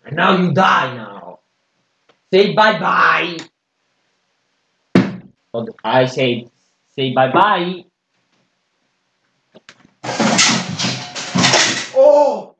And now you die now. Say bye-bye. I say bye-bye. Oh!